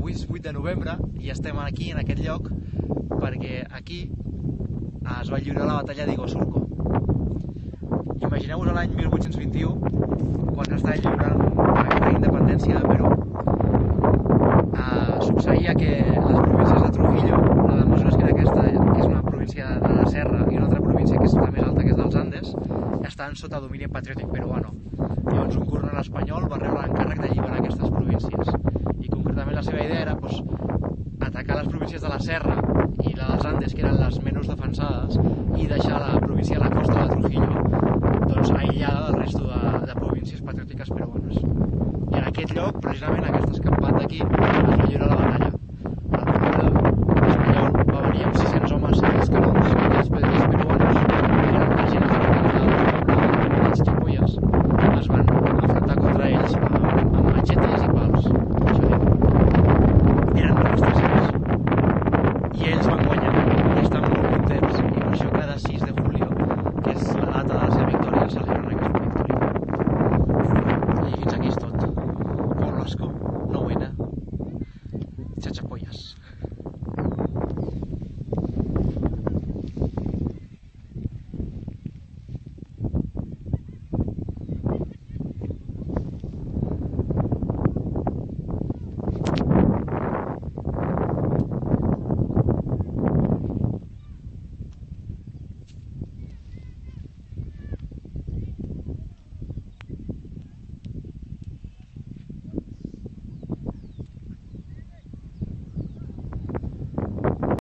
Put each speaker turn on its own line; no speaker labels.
avui és 8 de novembre i estem aquí, en aquest lloc, perquè aquí es va lliurar la batalla d'Iguazulco. Imagineu-vos l'any 1821, quan s'estava lliurant la independència de Perú. Succeïa que les províncies de Trujillo, la d'Amazones, que és una província de la Serra, i una altra província que és la més alta, que és dels Andes, estaven sota domini patriòtic peruano. Llavors un coronel espanyol va rebre l'encàrrec d'alliberar aquestes províncies. I concretament la seva idea era atacar les províncies de la Serra i la dels Andes, que eren les menys defensades, i deixar la província de la costa de Trujillo aïllada del resto de províncies patriòtiques peruanes. I en aquest lloc, precisament, aquestes campanyes